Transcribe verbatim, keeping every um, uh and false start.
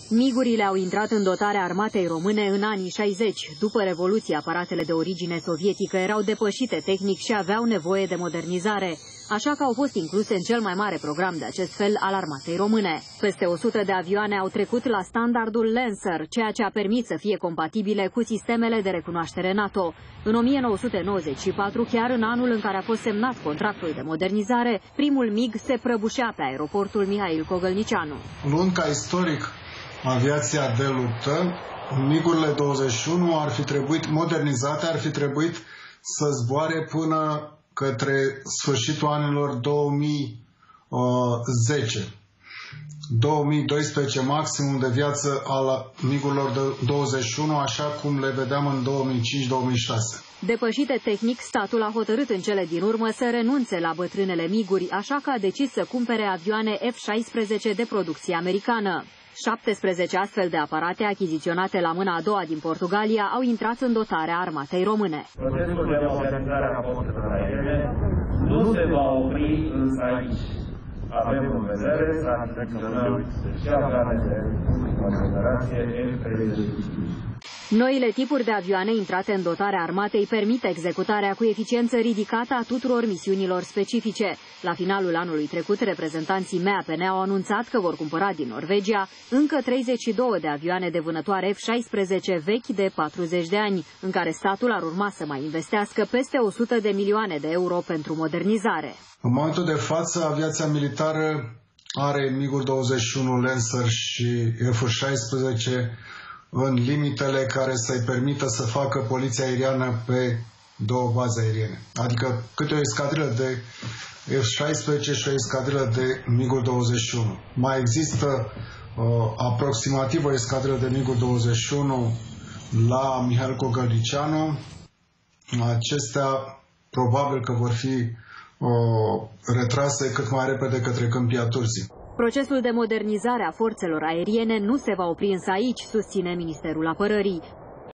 Migurile au intrat în dotarea armatei române în anii șaizeci. După Revoluție, aparatele de origine sovietică erau depășite tehnic și aveau nevoie de modernizare, așa că au fost incluse în cel mai mare program de acest fel al armatei române. Peste o sută de avioane au trecut la standardul Lancer, ceea ce a permis să fie compatibile cu sistemele de recunoaștere NATO. În o mie nouă sute nouăzeci și patru, chiar în anul în care a fost semnat contractul de modernizare, primul MiG se prăbușea pe aeroportul Mihail Cogălnicianu. Luând ca istoric aviația de luptă, migurile douăzeci și unu ar fi trebuit modernizate, ar fi trebuit să zboare până către sfârșitul anilor două mii zece. două mii doisprezece maximum de viață al migurilor de douăzeci și unu, așa cum le vedeam în două mii cinci două mii șase. Depășite tehnic, statul a hotărât în cele din urmă să renunțe la bătrânele miguri, așa că a decis să cumpere avioane F șaisprezece de producție americană. șaptesprezece astfel de aparate achiziționate la mâna a doua din Portugalia au intrat în dotarea armatei române. Procesul de modernizare a forțelor aeriene nu se va opri însă aici. Avem în vedere să achiziționăm și avioane de generație F treizeci și cinci. Noile tipuri de avioane intrate în dotarea armatei permit executarea cu eficiență ridicată a tuturor misiunilor specifice. La finalul anului trecut, reprezentanții M E A P N au anunțat că vor cumpăra din Norvegia încă treizeci și două de avioane de vânătoare F șaisprezece vechi de patruzeci de ani, în care statul ar urma să mai investească peste o sută de milioane de euro pentru modernizare. În momentul de față, aviația militară are miguri douăzeci și unu Lancer și F șaisprezece în limitele care să-i permită să facă poliția aeriană pe două baze aeriene. Adică câte o escadrilă de F șaisprezece și o escadrilă de miguri douăzeci și unu. Mai există uh, aproximativ o escadrilă de miguri douăzeci și unu la Mihail Cogălnicianu. Acestea probabil că vor fi uh, retrase cât mai repede către Câmpia Turzii. Procesul de modernizare a forțelor aeriene nu se va opri însă aici, susține Ministerul Apărării.